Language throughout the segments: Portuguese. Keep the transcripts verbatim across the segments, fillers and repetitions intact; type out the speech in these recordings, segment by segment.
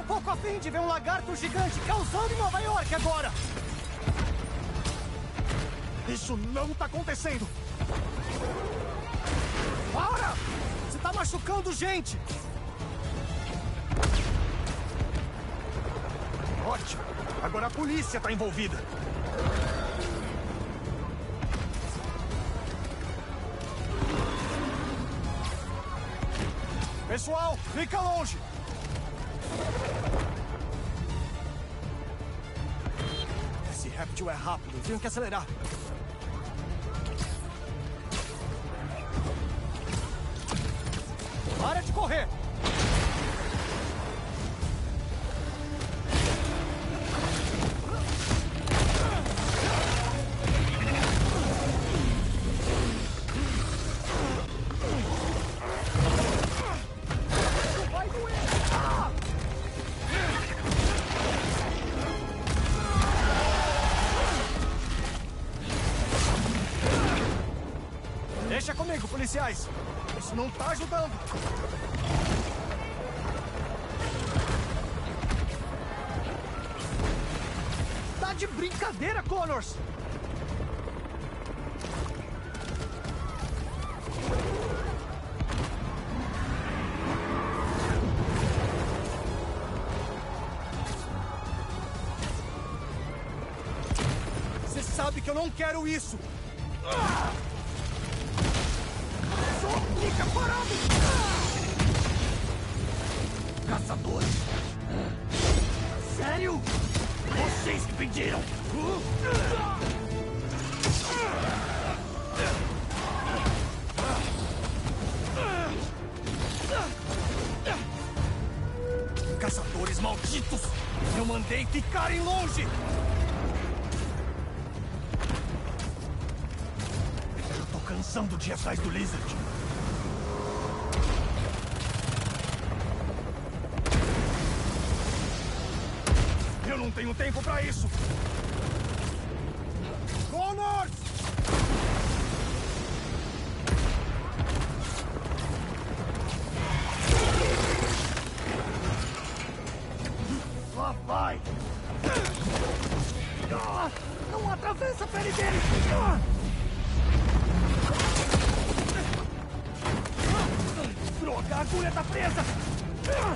pouco afim de ver um lagarto gigante causando em Nova York agora! Isso não tá acontecendo! Para! Você tá machucando gente! Ótimo! Agora a polícia tá envolvida! Pessoal, fica longe! Esse réptil é rápido, tenho que acelerar. Para de correr! Deixa comigo, policiais! Isso não tá ajudando! Tá de brincadeira, Connors! Você sabe que eu não quero isso! Ah! Fica parado! Caçadores! Sério? Vocês que pediram! Caçadores malditos! Eu mandei ficarem longe! Eu tô cansando de ir atrás do Lizard. Eu não tenho tempo pra isso! Connors! Lá vai! Ah, não atravessa a pele dele! Ah! Droga, a agulha tá presa! Ah!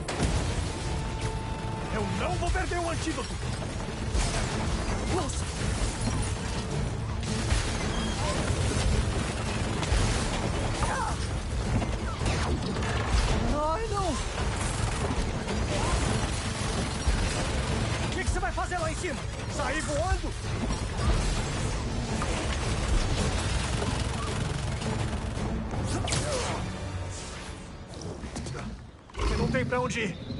Eu não vou perder o antídoto! Nossa! Ai, não! O que, que você vai fazer lá em cima? Sair voando? Você não tem pra onde ir.